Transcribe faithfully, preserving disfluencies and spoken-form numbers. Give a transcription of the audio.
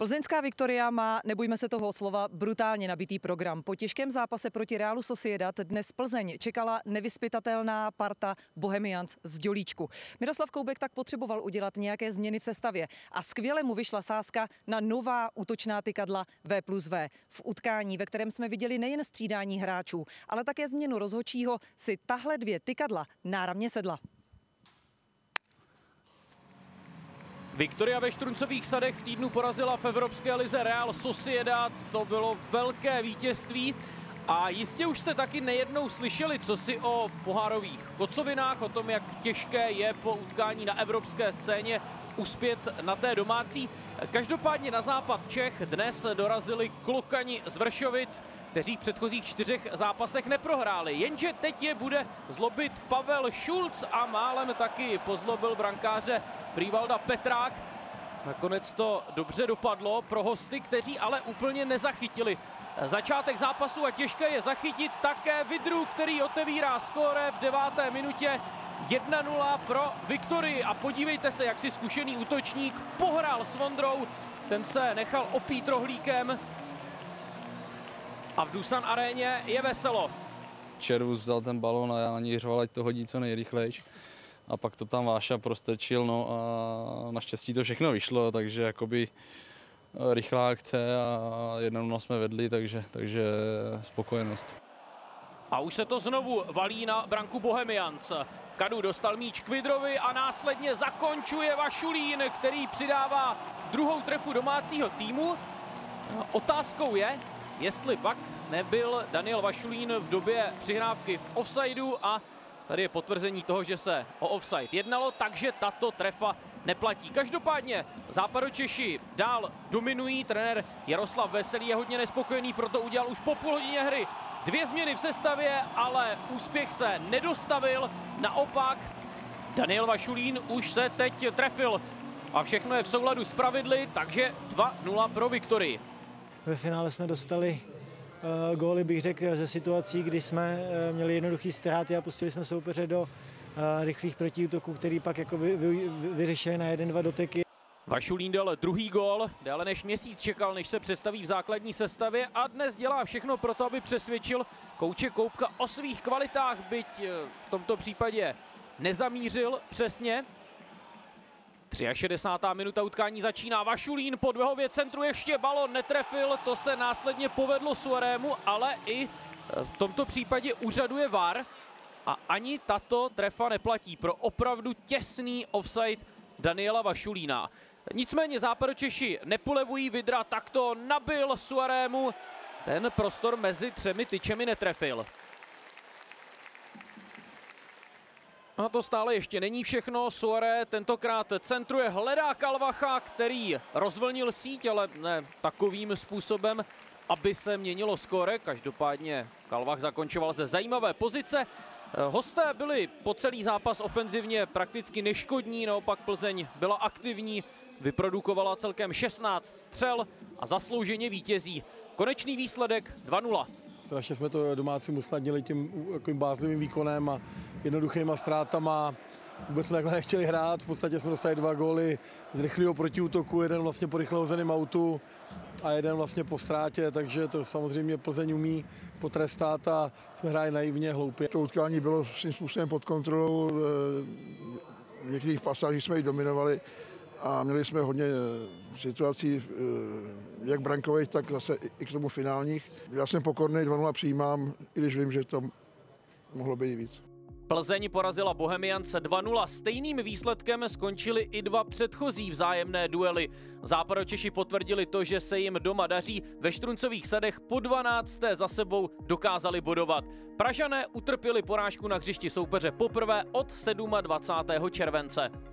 Plzeňská Viktoria má, nebojme se toho slova, brutálně nabitý program. Po těžkém zápase proti Realu Sociedad dnes Plzeň čekala nevyzpytatelná parta Bohemians z Dělíčku. Miroslav Koubek tak potřeboval udělat nějaké změny v sestavě a skvěle mu vyšla sázka na nová útočná tykadla V plus V. V utkání, ve kterém jsme viděli nejen střídání hráčů, ale také změnu rozhodčího, si tahle dvě tykadla náramně sedla. Viktoria ve Štruncových sadech v týdnu porazila v Evropské lize Real Sociedad. To bylo velké vítězství. A jistě už jste taky nejednou slyšeli, co si o pohárových kocovinách, o tom, jak těžké je po utkání na evropské scéně uspět na té domácí. Každopádně na západ Čech dnes dorazili klokani z Vršovic, kteří v předchozích čtyřech zápasech neprohráli. Jenže teď je bude zlobit Pavel Šulc a málem taky pozlobil brankáře Frivalda Petrák. Nakonec to dobře dopadlo pro hosty, kteří ale úplně nezachytili začátek zápasu a těžké je zachytit také Vidru, který otevírá skóre v deváté minutě. jedna nula pro Viktorii a podívejte se, jak si zkušený útočník pohrál s Vondrou. Ten se nechal opít rohlíkem a v Dusan aréně je veselo. Červus vzal ten balón a já na něj řval, ať to hodí co nejrychlejš. A pak to tam Váša prostečil, no a naštěstí to všechno vyšlo, takže jakoby rychlá akce a jedna nula jsme vedli, takže, takže spokojenost. A už se to znovu valí na branku Bohemians. Kadu dostal míč k Vidrovi a následně zakončuje Vašulín, který přidává druhou trefu domácího týmu. Otázkou je, jestli pak nebyl Daniel Vašulín v době přihrávky v offsideu a tady je potvrzení toho, že se o offside jednalo, takže tato trefa neplatí. Každopádně Západočeši dál dominují. Trenér Jaroslav Veselý je hodně nespokojený, proto udělal už po půl hodině hry dvě změny v sestavě, ale úspěch se nedostavil. Naopak Daniel Vašulín už se teď trefil a všechno je v souladu s pravidly, takže dva nula pro Viktorii. Ve finále jsme dostali uh, góly, bych řekl, ze situací, kdy jsme uh, měli jednoduchý ztráty a pustili jsme soupeře do uh, rychlých protiútoků, který pak jako vy, vy, vy, vyřešili na jeden, dva doteky. Vašulín dal druhý gól, déle než měsíc čekal, než se představí v základní sestavě a dnes dělá všechno pro to, aby přesvědčil kouče Koubka o svých kvalitách, byť v tomto případě nezamířil přesně. šedesátá třetí minuta utkání začíná. Vašulín po dvehově centru ještě balon netrefil, to se následně povedlo Suarému, ale i v tomto případě úřaduje V A R a ani tato trefa neplatí pro opravdu těsný offside Daniela Vašulína. Nicméně Západočeši nepolevují, Vidra takto nabil Suarému, ten prostor mezi třemi tyčemi netrefil. A to stále ještě není všechno. Suaré tentokrát centruje, hledá Kalvacha, který rozvlnil síť, ale ne takovým způsobem, aby se měnilo skóre. Každopádně Kalvach zakončoval ze zajímavé pozice. Hosté byli po celý zápas ofenzivně prakticky neškodní, naopak Plzeň byla aktivní, vyprodukovala celkem šestnáct střel a zaslouženě vítězí. Konečný výsledek dva nula. Strašně jsme to domácím usnadnili tím bázlivým výkonem a jednoduchýma ztrátama. Vůbec jsme takhle nechtěli hrát, v podstatě jsme dostali dva góly z rychlého protiútoku, jeden vlastně po rychle hozeném autu a jeden vlastně po ztrátě, takže to samozřejmě Plzeň umí potrestat a jsme hráli naivně, hloupě. To utkání bylo svým způsobem pod kontrolou, v některých pasážích jsme ji dominovali a měli jsme hodně situací, jak brankových, tak zase i k tomu finálních. Já jsem pokorný, dva nula přijímám, i když vím, že to mohlo být víc. Plzeň porazila Bohemians dva nula. Stejným výsledkem skončily i dva předchozí vzájemné duely. Západočeši potvrdili to, že se jim doma daří. Ve Štruncových sadech po dvanácté za sebou dokázali bodovat. Pražané utrpěli porážku na hřišti soupeře poprvé od dvacátého sedmého července.